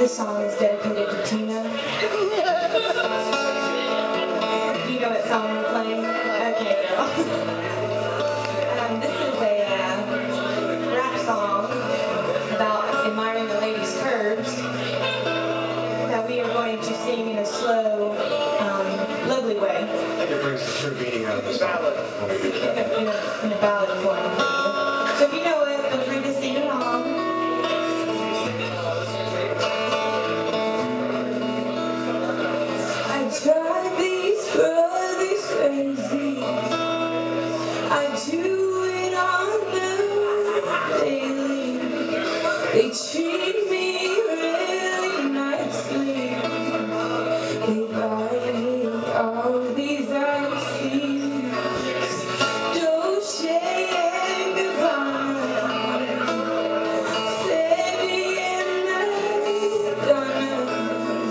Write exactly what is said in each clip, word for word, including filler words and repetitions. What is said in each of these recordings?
This song is dedicated to Tina. You know what song we're playing? Okay. um, this is a uh, rap song about admiring a lady's curves that we are going to sing in a slow, um, lovely way. I think it brings the true meaning out of the song. In a, in a, in a ballad form. So if you know it, feel free to sing along. Drive these brothers crazy. I do it on the daily. They treat me really nicely. They buy me all these icy Dolce and Gabbana, Fendi and Madonna.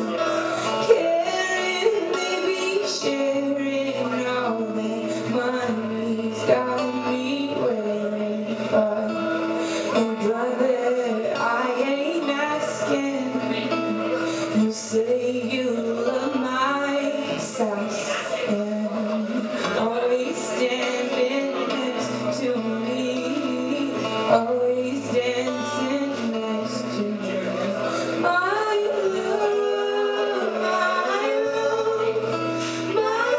Sharing all that money's got me waiting for. And brother, I ain't asking. You say you love my sauce and always standing next to me, always dancing next to me. My love, my love.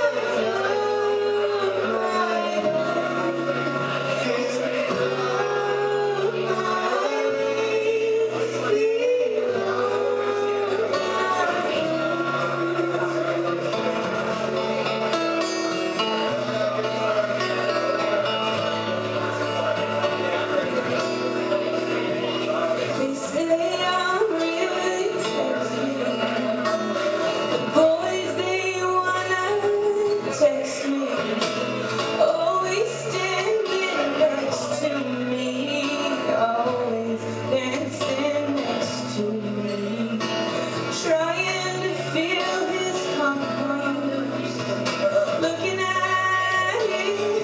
Text me, always standing next to me, always dancing next to me, trying to feel his comfort, looking at his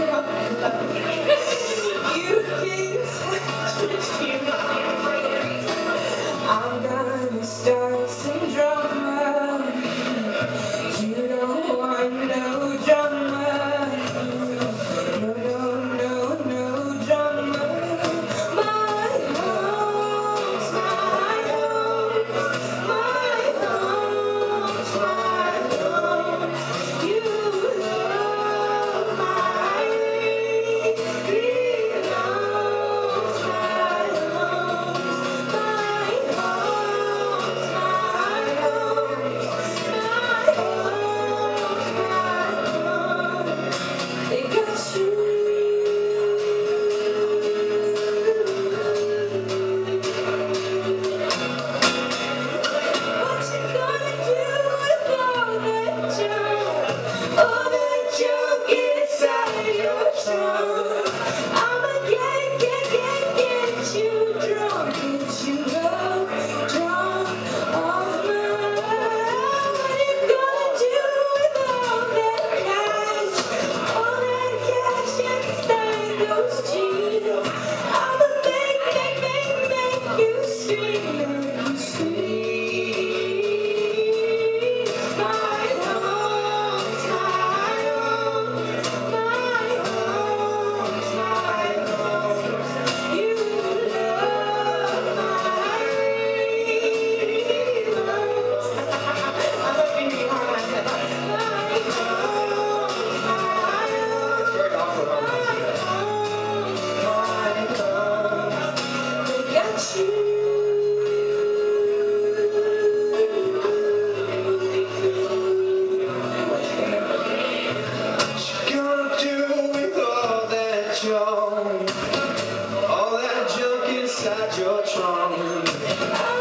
you can touch you. I'm gonna start some drama. You don't want no drama. No, no, no, no drama. My home's my home. My home's my home. You love my lady. He loves my home. My home's my home. My home. They got you. What you gonna do with all that junk? All that junk inside your trunk? I'ma get, get, get, get you drunk, get you love drunk off my love. What you gonna do with all that cash? All that cash inside those jeans? I'ma make, make, make, make you scream, make you scream. My home's my home. My home's my home. You love my lady. I love being harmonized. My home's my home. Very awkward harmonization. They got you. What you gonna do with all that junk? All that junk inside your trunk?